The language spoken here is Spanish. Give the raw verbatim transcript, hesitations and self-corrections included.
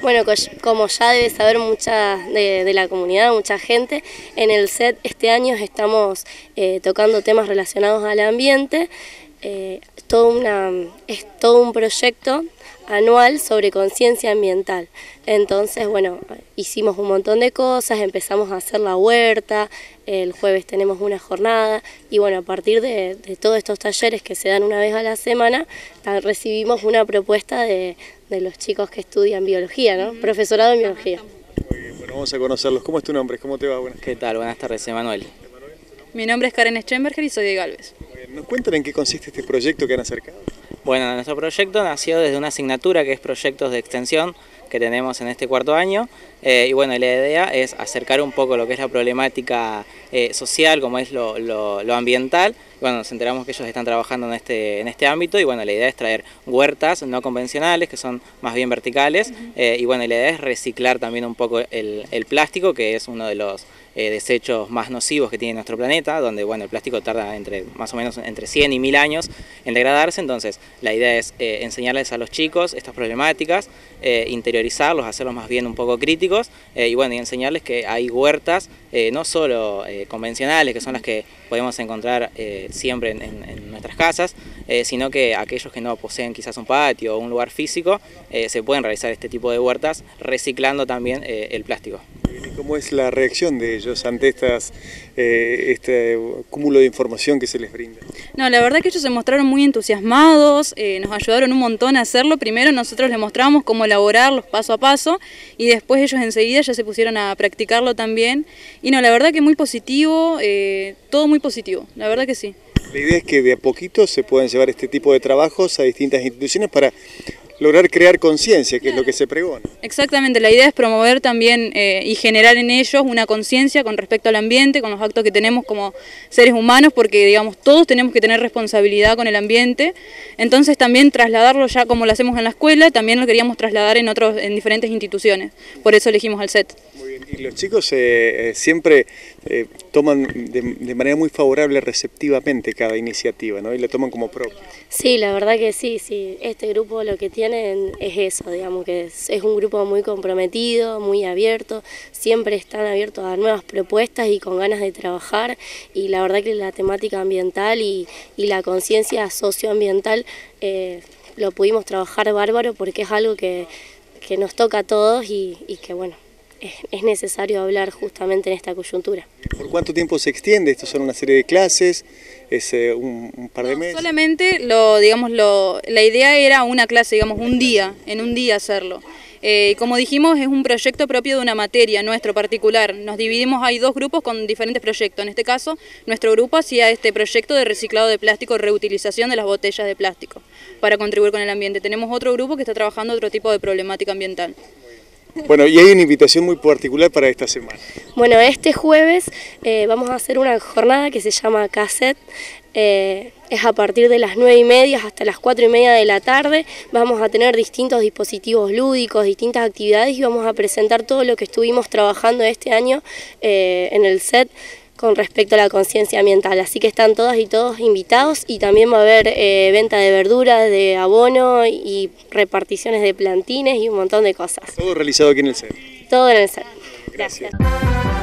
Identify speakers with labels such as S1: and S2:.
S1: Bueno, como ya debe saber mucha de, de la comunidad, mucha gente, en el S E T este año estamos eh, tocando temas relacionados al ambiente. Eh, todo una, es todo un proyecto anual sobre conciencia ambiental. Entonces, bueno, hicimos un montón de cosas, empezamos a hacer la huerta, el jueves tenemos una jornada y bueno, a partir de, de todos estos talleres que se dan una vez a la semana, recibimos una propuesta de, de los chicos que estudian biología, ¿no? Profesorado en biología.
S2: Muy bien, bueno, vamos a conocerlos. ¿Cómo es tu nombre? ¿Cómo te va? Buenas.
S3: ¿Qué tal? Buenas tardes, Emanuel.
S4: Mi nombre es Karen Stremberger y soy de Galvez.
S2: ¿Nos cuentan en qué consiste este proyecto que han acercado?
S3: Bueno, nuestro proyecto nació desde una asignatura que es proyectos de extensión que tenemos en este cuarto año eh, y bueno, la idea es acercar un poco lo que es la problemática eh, social, como es lo, lo, lo ambiental. Bueno, nos enteramos que ellos están trabajando en este, en este ámbito y bueno, la idea es traer huertas no convencionales, que son más bien verticales, eh, y bueno, la idea es reciclar también un poco el, el plástico, que es uno de los eh, desechos más nocivos que tiene nuestro planeta, donde bueno, el plástico tarda entre más o menos entre cien y mil años en degradarse. Entonces la idea es eh, enseñarles a los chicos estas problemáticas, eh, interiorizarlos, hacerlos más bien un poco críticos, eh, y bueno, y enseñarles que hay huertas eh, no solo eh, convencionales, que son las que podemos encontrar eh, siempre en, en, en nuestras casas, eh, sino que aquellos que no poseen quizás un patio o un lugar físico, eh, se pueden realizar este tipo de huertas reciclando también eh, el plástico.
S2: ¿Y cómo es la reacción de ellos ante estas, eh, este cúmulo de información que se les brinda?
S4: No, la verdad que ellos se mostraron muy entusiasmados, eh, nos ayudaron un montón a hacerlo. Primero nosotros les mostramos cómo elaborarlos paso a paso y después ellos enseguida ya se pusieron a practicarlo también. Y no, la verdad que muy positivo, eh, todo muy positivo, la verdad que sí.
S2: La idea es que de a poquito se puedan llevar este tipo de trabajos a distintas instituciones para lograr crear conciencia, que es lo que se pregona.
S4: Exactamente, la idea es promover también eh, y generar en ellos una conciencia con respecto al ambiente, con los actos que tenemos como seres humanos, porque digamos todos tenemos que tener responsabilidad con el ambiente. Entonces también trasladarlo ya como lo hacemos en la escuela, también lo queríamos trasladar en otros, en diferentes instituciones, por eso elegimos al S E T.
S2: Muy bien. Y los chicos eh, siempre eh, toman de, de manera muy favorable, receptivamente cada iniciativa, ¿no? Y lo toman como propio.
S1: Sí, la verdad que sí, sí. Este grupo lo que tienen es eso, digamos, que es, es un grupo muy comprometido, muy abierto, siempre están abiertos a nuevas propuestas y con ganas de trabajar, y la verdad que la temática ambiental y, y la conciencia socioambiental eh, lo pudimos trabajar bárbaro porque es algo que, que nos toca a todos y, y que bueno, es, es necesario hablar justamente en esta coyuntura.
S2: ¿Por cuánto tiempo se extiende? ¿Esto son una serie de clases? ¿Es eh, un, un par de
S4: no,
S2: meses?
S4: Solamente, lo, digamos, lo, la idea era una clase, digamos, un día, en un día hacerlo. Eh, como dijimos, es un proyecto propio de una materia, nuestro particular. Nos dividimos, hay dos grupos con diferentes proyectos. En este caso, nuestro grupo hacía este proyecto de reciclado de plástico, reutilización de las botellas de plástico, para contribuir con el ambiente. Tenemos otro grupo que está trabajando otro tipo de problemática ambiental.
S2: Bueno, y hay una invitación muy particular para esta semana.
S1: Bueno, este jueves eh, vamos a hacer una jornada que se llama Cassette. Eh, es a partir de las nueve y media hasta las cuatro y media de la tarde. Vamos a tener distintos dispositivos lúdicos, distintas actividades y vamos a presentar todo lo que estuvimos trabajando este año eh, en el S E T con respecto a la conciencia ambiental. Así que están todas y todos invitados y también va a haber eh, venta de verduras, de abono y reparticiones de plantines y un montón de cosas.
S2: Todo realizado aquí en el S E T.
S1: Todo en el S E T.
S2: Gracias.
S1: Gracias.